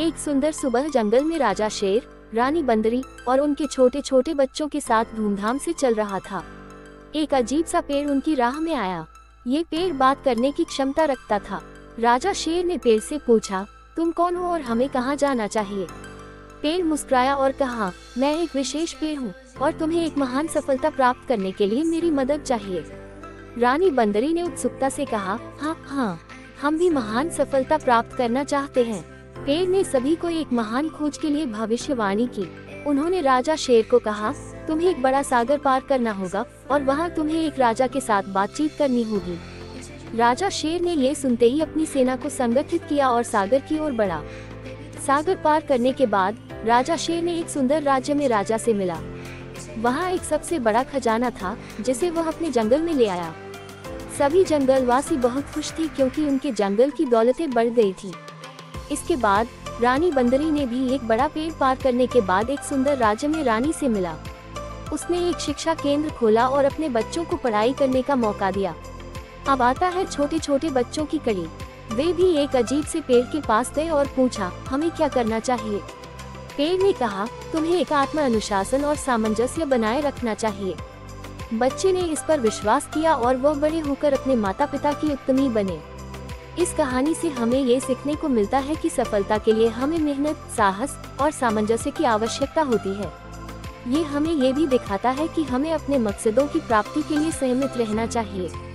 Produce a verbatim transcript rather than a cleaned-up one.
एक सुंदर सुबह जंगल में राजा शेर, रानी बंदरी और उनके छोटे छोटे बच्चों के साथ धूमधाम से चल रहा था। एक अजीब सा पेड़ उनकी राह में आया। ये पेड़ बात करने की क्षमता रखता था। राजा शेर ने पेड़ से पूछा, तुम कौन हो और हमें कहाँ जाना चाहिए? पेड़ मुस्कुराया और कहा, मैं एक विशेष पेड़ हूँ और तुम्हें एक महान सफलता प्राप्त करने के लिए मेरी मदद चाहिए। रानी बंदरी ने उत्सुकता से कहा, हाँ हाँ, हम भी महान सफलता प्राप्त करना चाहते हैं। पेड़ ने सभी को एक महान खोज के लिए भविष्यवाणी की। उन्होंने राजा शेर को कहा, तुम्हें एक बड़ा सागर पार करना होगा और वहाँ तुम्हें एक राजा के साथ बातचीत करनी होगी। राजा शेर ने ये सुनते ही अपनी सेना को संगठित किया और सागर की ओर बढ़ा। सागर पार करने के बाद राजा शेर ने एक सुंदर राज्य में राजा से मिला। वहाँ एक सबसे बड़ा खजाना था जिसे वह अपने जंगल में ले आया। सभी जंगलवासी बहुत खुश थे क्योंकि उनके जंगल की दौलतें बढ़ गई थी। इसके बाद रानी बंदरी ने भी एक बड़ा पेड़ पार करने के बाद एक सुंदर राज्य में रानी से मिला। उसने एक शिक्षा केंद्र खोला और अपने बच्चों को पढ़ाई करने का मौका दिया। अब आता है छोटे छोटे बच्चों की कड़ी। वे भी एक अजीब से पेड़ के पास गए और पूछा, हमें क्या करना चाहिए? पेड़ ने कहा, तुम्हें एक आत्म अनुशासन और सामंजस्य बनाए रखना चाहिए। बच्चे ने इस पर विश्वास किया और वह बड़े होकर अपने माता पिता की उत्तमी बने। इस कहानी से हमें ये सीखने को मिलता है कि सफलता के लिए हमें मेहनत, साहस और सामंजस्य की आवश्यकता होती है। ये हमें ये भी दिखाता है कि हमें अपने मकसदों की प्राप्ति के लिए संयमित रहना चाहिए।